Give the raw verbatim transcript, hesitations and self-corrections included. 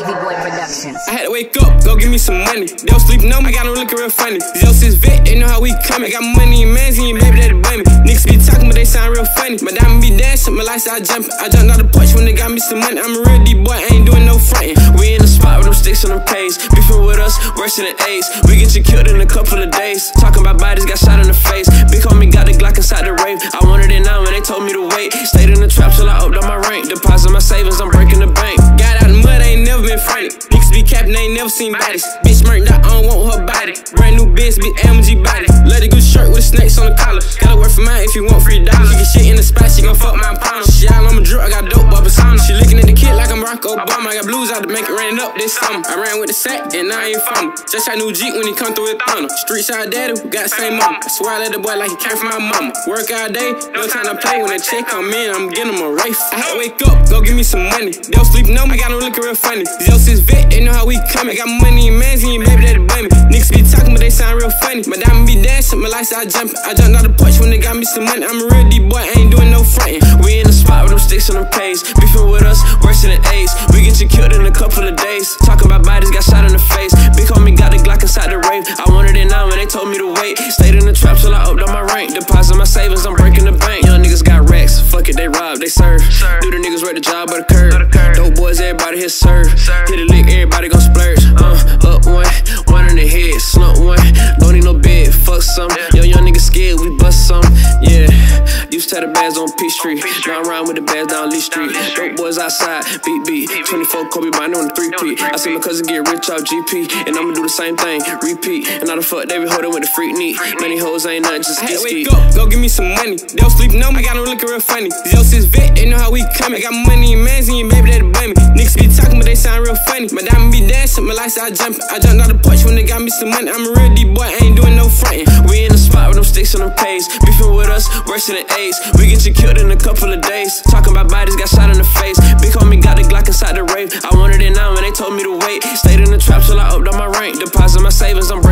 Wavy Boy Productions. I had to wake up, go give me some money. They don't sleep no more, I got them looking real funny. These L six vet, they know how we come. I got money in mans and your baby daddy blame me. Niggas be talking, but they sound real funny. My diamond be dancing, my lifestyle jumping. I jumped out the porch when they got me some money. I'm a real D-boy, I ain't doing no frontin'. We in the spot with them sticks on them K's. Beefing with us, worse than AIDS. We get you killed in a couple of days. Talking about bodies, got shot in the face. Big homie got the Glock inside the rave. I wanted it now when they told me to wait. Stayed in the trap till I upped on my rank. Deposit my savings, I'm breaking the bank. Got out the mud, I ain't never been frantic. Niggas be capping, they ain't never seen bodies. Bitch murked out, I don't want her body. Brand new Benz, big A M G body. Let it good shirt with snakes on the collar. Gotta work for mine if you want free dollars. You get shit in the spot, she gon' fuck my partner. She all on my drip, I got dope up persona. She looking at the kid like I'm Barack Obama. I got blues out to make it rain up this summer. I ran with the sack, and I ain't fumble. Just shot new Jeep when he come through with thunder. Street side daddy, we got the same mama. I swear I let the boy like he came from my mama. Work all day, no time to play. When that check come in, I'm getting him a race. I had to wake up, go give me some money. They don't sleep no more, I got them looking real funny. These L six vet, they know how we come. I got money in mans and your baby daddy blame me. Niggas be talking, but they sound real funny. My diamond be dancing, my lifestyle jumping. I jumped out the porch when they got me some money. I'm a real D-boy, I ain't doing no frontin'. We in the spot with them sticks on them K's. Beefing with us, worse than AIDS. We get you killed in a couple of days. Talking about bodies, got shot in the face. Big homie got the Glock inside the rave. I wanted it now when they told me to wait. Stayed in the trap till I upped on my rank. Deposit my savings, I'm breaking the bank. Young niggas got racks, fuck it, they rob, they serve. Do the niggas work the job or the curb. Dope boys, everybody here serve. Hit a lick, everybody gon' splurge. Uh, up one, one in the head, slump one. Don't need no bed, fuck some. Yo, young niggas scared, we bust some. Yeah, used to have the bags on Peachtree. Now I'm riding with the bags down Lee Street. Dope boys outside, beat beat. twenty-four Kobe Bryant on the three-peat. I see my cousin get rich off G P, and I'ma do the same thing, repeat. And now the fuck David holding with the freak neat. Many hoes ain't nothing, just get ski. Wake up, go give me some money. They don't sleep no more, I got them looking real funny. These L six vet, they know how we come. I got money in mans and your baby daddy blame me. Niggas be talking, but they sound real funny. My diamond be dancing, my lifestyle jumping. I jumped out the porch when they got me some money. I'm a real D-boy, I ain't doing no frontin'. We in the spot with them sticks on them K's. Beefing with us, worse than AIDS. We get you killed in a couple of days. Talking about bodies, got shot in the face. Big homie got the Glock inside the rave. I wanted it now when they told me to wait. Stayed in the trap till I upped on my rank. Deposit my savings, I'm